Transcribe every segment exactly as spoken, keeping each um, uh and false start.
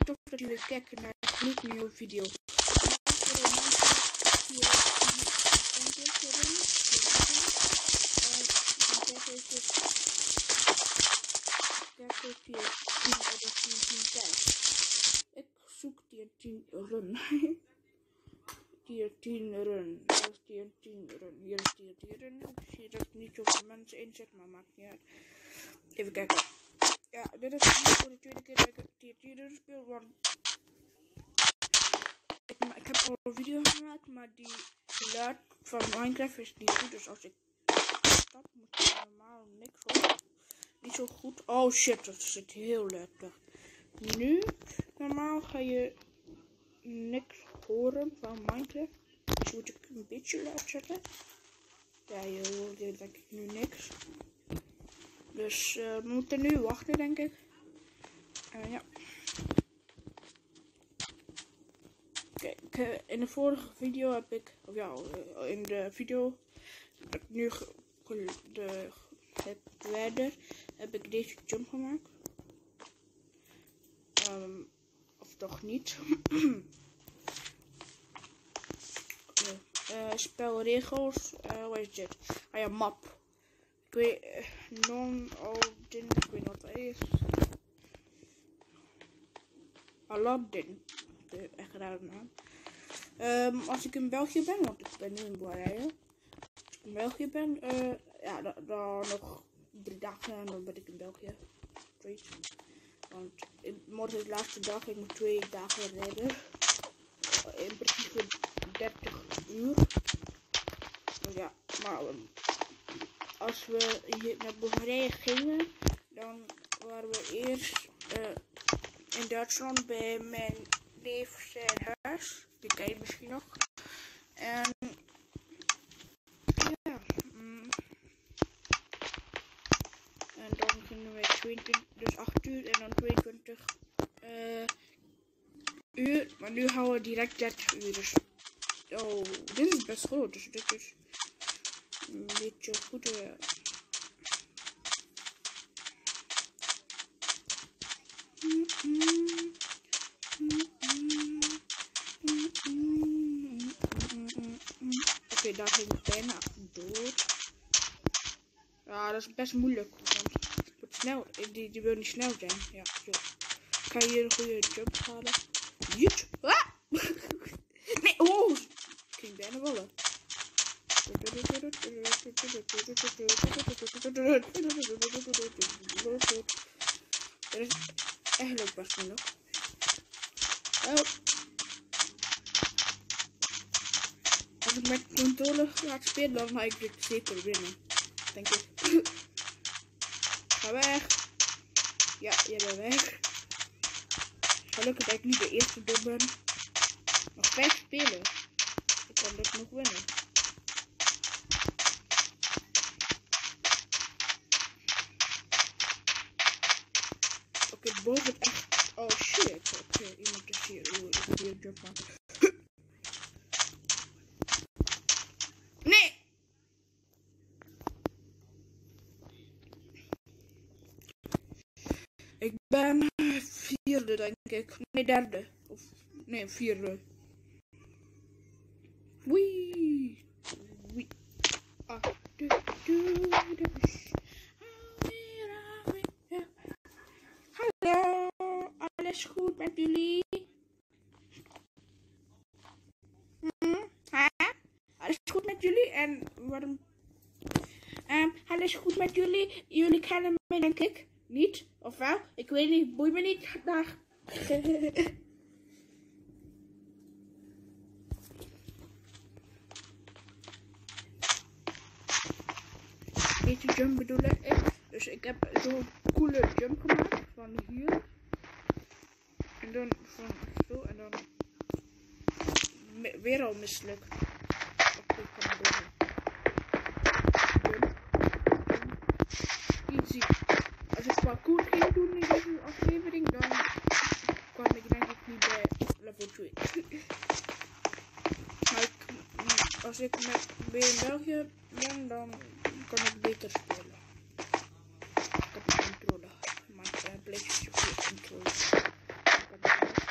tof dat jullie kijken naar een gloednieuwe video. Ik zoek tier tien run. tier tien run. Dat is tier tien run. Hier is tier tien run. Ik zie dat niet zoveel mensen inzet, maar maakt niet uit. Even kijken. Ja, dit is voor de tweede keer dat ik tier tien run speel. Want ik, ik heb al een video gemaakt, maar die geluid van Minecraft is niet goed. Dus als ik stap, moet ik normaal niks horen. Niet zo goed. Oh shit, dat zit heel lekker. Nu, normaal ga je niks horen van Minecraft. Dus moet ik een beetje luid zetten. Ja, je hoort denk ik nu niks. Dus uh, we moeten nu wachten, denk ik. Uh, ja. Kijk, uh, in de vorige video heb ik, of ja, uh, in de video dat ik nu de heb verder, heb ik deze jump gemaakt. Um, of toch niet. Okay. Uh, spelregels, uh, wat is dit? Ah ja, map. Ik weet, uh, non-Odin, ik weet niet wat dat is. Aladdin, de echt rare naam. Um, als ik in België ben, want ik ben nu in Bulgarije. Als ik in België ben, uh, ja, dan, dan nog drie dagen en dan ben ik in België. Twee. Want morgen is de laatste dag, ik moet twee dagen rijden. In principe dertig uur. Dus ja, maar um, als we hier naar Bulgarije gingen, dan waren we eerst uh, in Duitsland bij mijn neef zijn huis. Die ken je misschien nog. En ja, mm, en dan gingen we tweeëntwintig, dus acht uur en dan tweeëntwintig uh, uur. Maar nu gaan we direct dertig uur. Dus, oh, dit is best groot. Dus dit is een beetje goed. Uh, mm -mm. Oké, okay, daar ging ik bijna dood. Ja, dat is best moeilijk. Want het moet snel, die, die wil niet snel zijn. Ja, zo. Ik ga hier een goede jump halen. Jut! Ah! Nee, oh! Ik ging bijna vallen. Dat is eigenlijk best moeilijk. Oh. Als ik met controle laat spelen, dan ga ik dit zeker winnen. Denk ik. Ga weg. Ja, jij bent weg. Gelukkig dat ik niet de eerste door ben. Nog vijf spelen. Ik kan dit nog winnen. Oké, okay, boven het echt. Oh shit. Oké, okay, iemand is hier. Oeh, ik moet hier jump maken. Nee! Ik ben vierde, denk ik. Nee, derde. Of nee, vierde. Wee! Wee! Ah, du, du, du. Hallo, alles goed met jullie? Hm? Hè? Alles goed met jullie? En waarom? Um, alles goed met jullie? Jullie kennen mij denk ik niet, of wel? Ik weet niet, boeit me niet. Dag. Deze jump bedoel ik. Dus ik heb zo'n coole jump gemaakt van hier. En dan van zo en dan weer al mislukt. Oké, ik kan boven. Easy. Als ik parcours ging doen in deze aflevering, dan kwam ik denk ik niet bij level twee. Maar ik, als ik met weer in België ben, dan kan ik beter spelen. Ik heb een controller. Maar uh, PlayStation vier controller.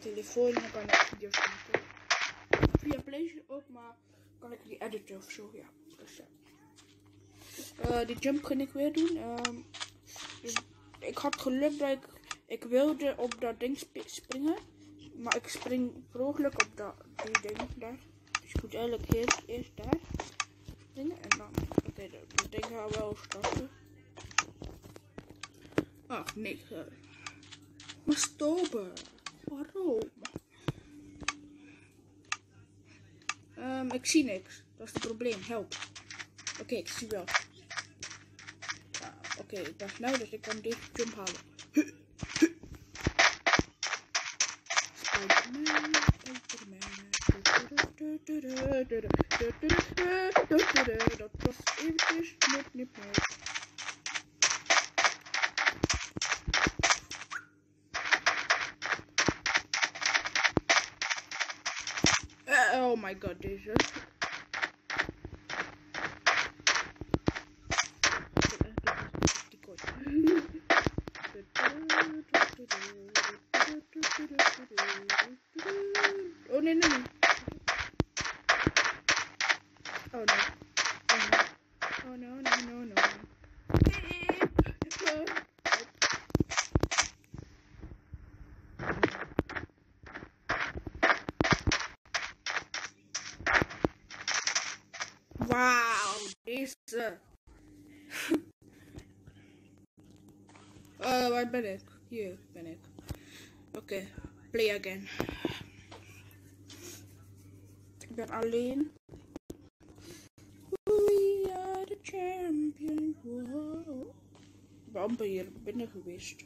telefoon, dan kan ik video's maken. Via PlayStation ook, maar kan ik die editen of zo, ja. Dus ja. Uh, die jump ging ik weer doen. Uh, dus ik had geluk dat ik, ik wilde op dat ding sp springen. Maar ik spring per ongeluk op dat, die ding daar. Dus ik moet eigenlijk eerst, eerst daar springen en dan. Oké, okay, dat ding gaat wel starten. Ach nee, sorry. Maar stoppen. Waarom? Um, ik zie niks. Dat is het probleem. Help. Oké, okay, ik zie wel. Ja, oké, okay, ik ben snel, dus ik kan deze jump halen. Spider-Man, Spider-Man. Dat was eventjes niet, niet meer. Oh my god, deze. Oh nee, nee, nee. Oh no. Oh no, no, no, no. Wauw, deze. Uh, waar ben ik? Hier ben ik. Oké, okay, play again. Ik ben alleen. We are the champion. Wow. Waarom ben je hier binnen geweest?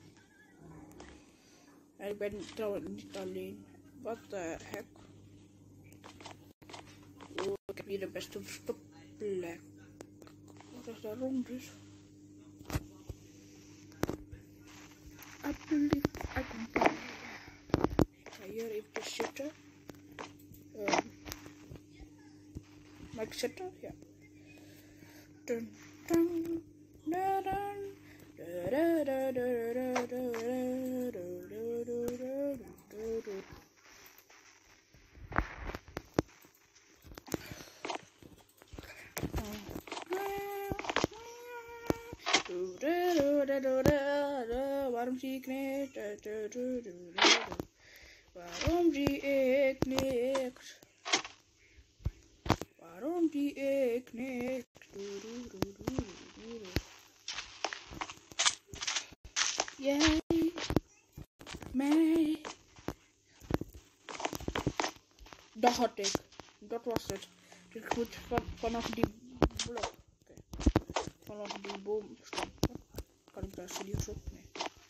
En ik ben trouwens niet alleen. Wat de heck? Oh, ik heb hier de beste verstopplek. Wat is daar rond dus? I believe I can play. Ik ga hier even zitten. Um, mag ik zitten? Ja. Dun, dun, dun, dun. Waarom zie ik niks? Waarom zie ik niks? Waarom zie ik niks? Jij, mij. Dat had ik. Dat was het. Dus ik moet van, vanaf die blok. Okay. Vanaf die boom staan. Kan ik daar serieus op? Nee.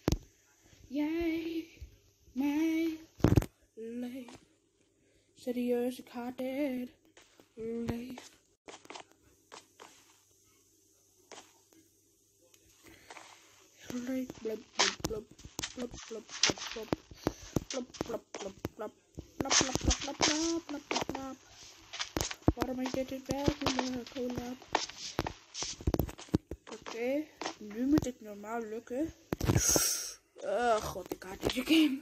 Jij, mij, leef. Serieus, ik haat dit. Leef. Leef, blub, blub, blub, blub, blub, blub, blub, blub, blub, blub, blub, blub, blub, blub, blub, blub, blub, blub. Waarom is dit het wel in de collab? Oké, okay. Nu moet het normaal lukken. Oh god, ik haat deze game.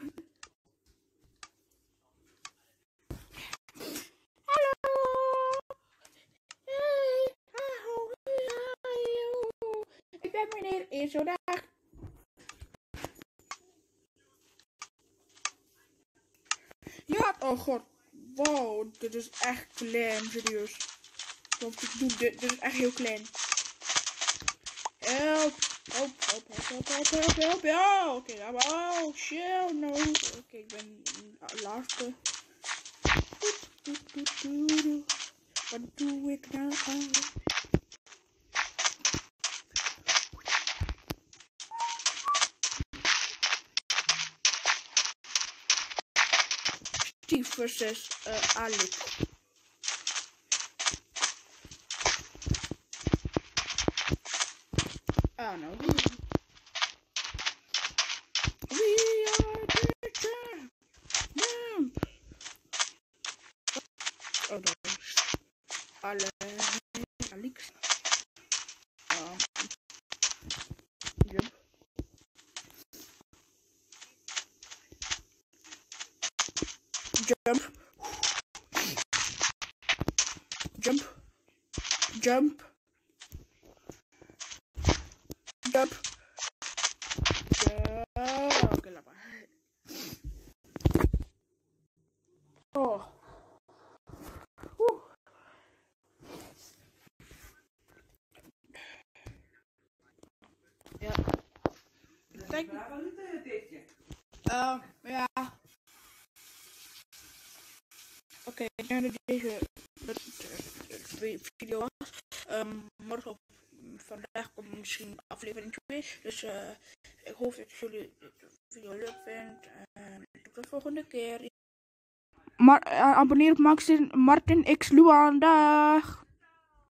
Hallo. Hey. Hallo. Ik ben meneer Eerzodag. Ja, oh god. Wow, dit is echt klein, serieus. Want ik doe dit, dit is echt heel klein. Help, help, help, help, help, help, help, help. Oké, okay, oh, shit, no. Oké, okay, ik ben laatste. Wat doe ik nou? Steve versus uh, Alex. Oh no. We are the champ. Oh no. Ale Alex. Um. Yep. Jump. Jump. Jump. Jump. Ja, oké, laat maar. Oh. Oeh. Ja. Kijk. Uh, ja. Oké, ik denk dat deze dat, uh, video was. Um, morgen of vandaag komt misschien aflevering twee. Dus uh, ik hoop dat jullie de video leuk vinden. En tot de volgende keer. Maar, uh, abonneer op Martin, Martin X Luan. Dag!